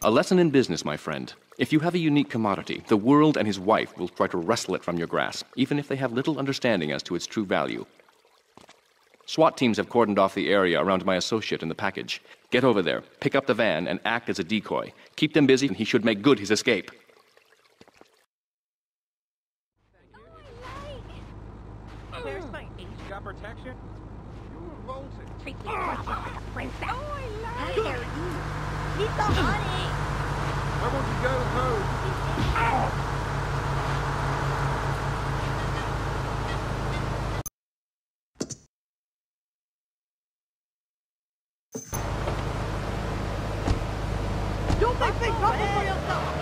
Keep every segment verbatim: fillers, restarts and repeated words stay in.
A lesson in business, my friend. If you have a unique commodity, the world and his wife will try to wrestle it from your grasp, even if they have little understanding as to its true value. SWAT teams have cordoned off the area around my associate in the package. Get over there, pick up the van, and act as a decoy. Keep them busy, and he should make good his escape. Where's my ace? Got protection? You revolted. Treat me like princess. Oh, I like Hey, it. he's so funny. Where won't you go home? Oh. Don't make big trouble for yourself.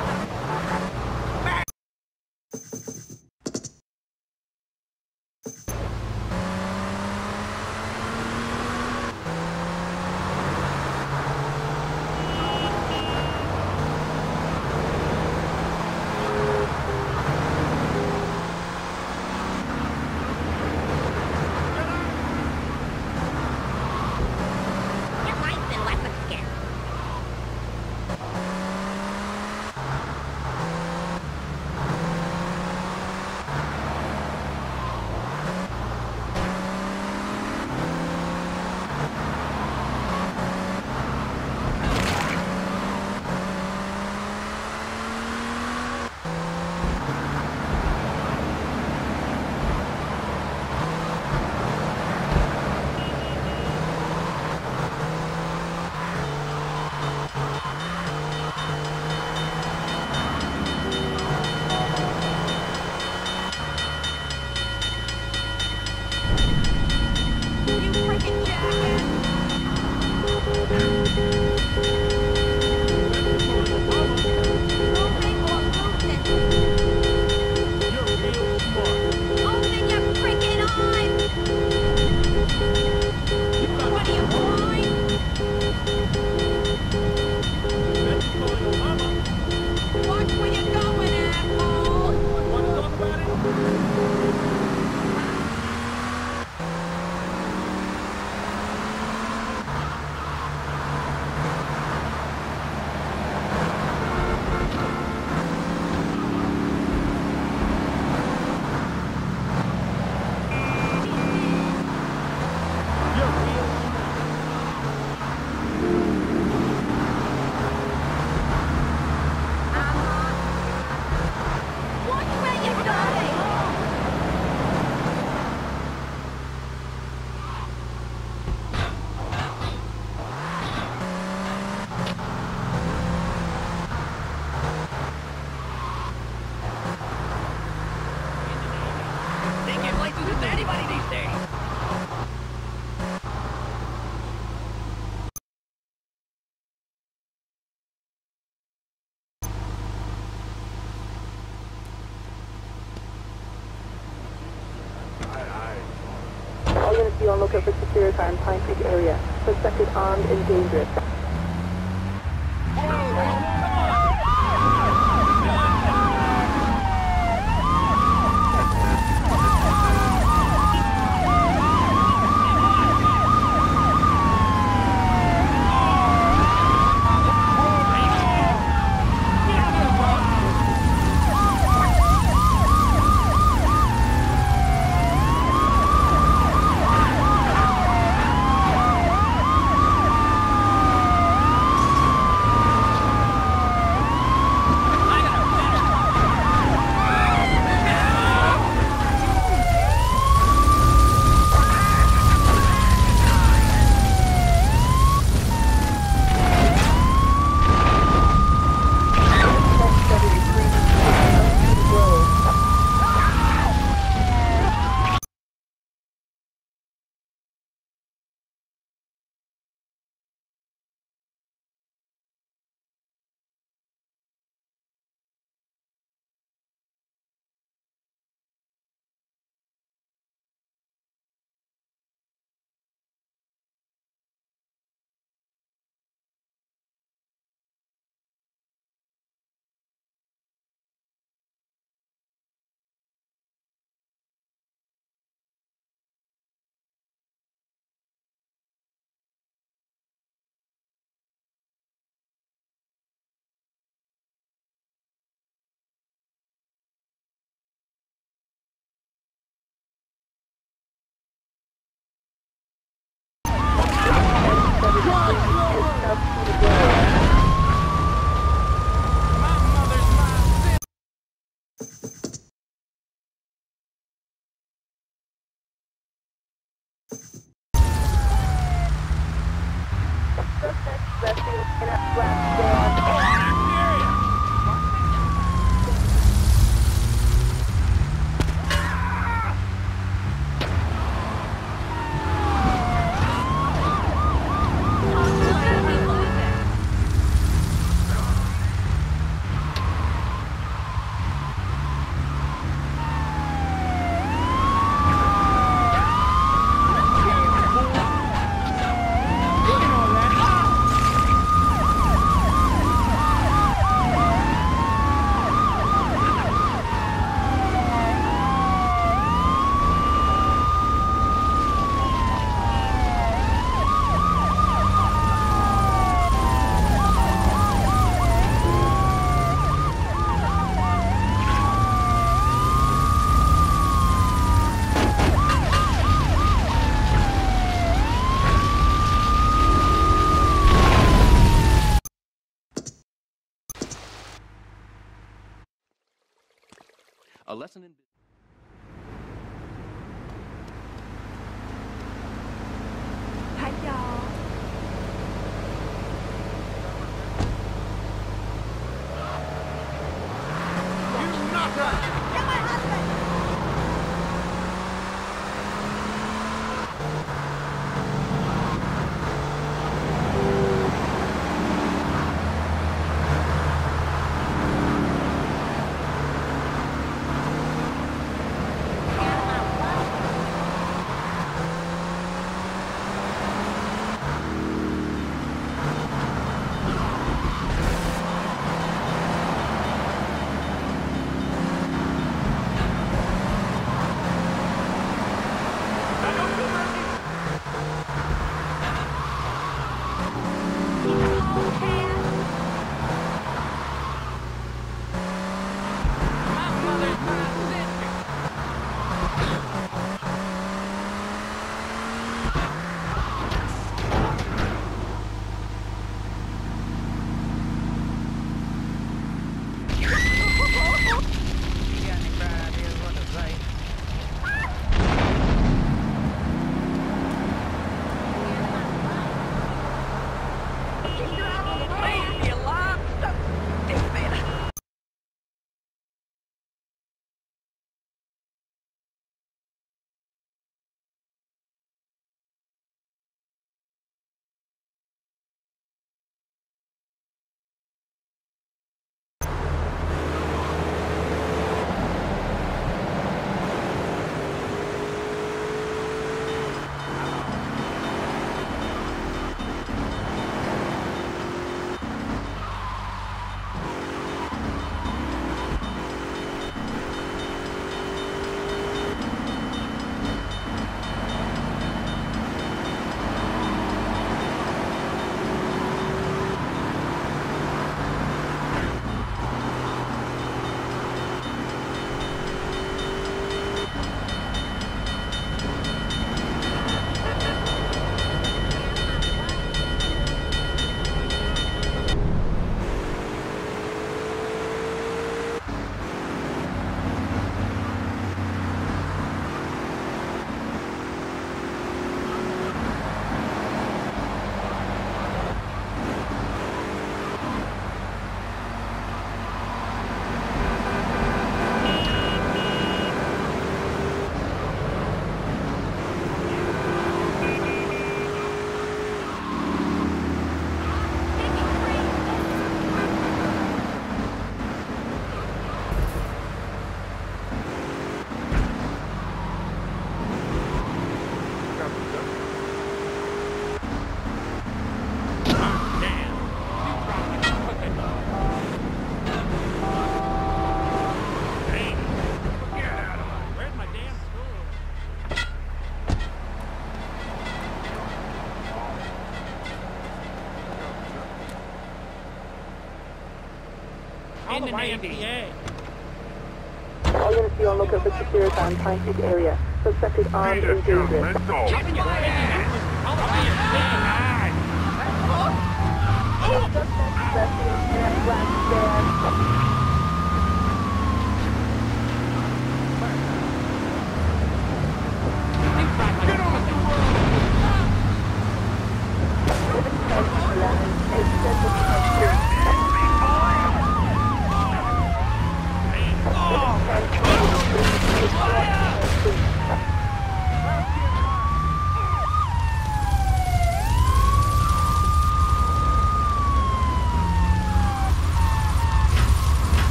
Be on lookout for secure car in Pine Creek area. Suspected armed and dangerous. In a flat stand. A lesson in... Hi, y'all. You nutter! In the Navy. All units be on lookout for security and time area. Suspected armed and dangerous. Keeping your head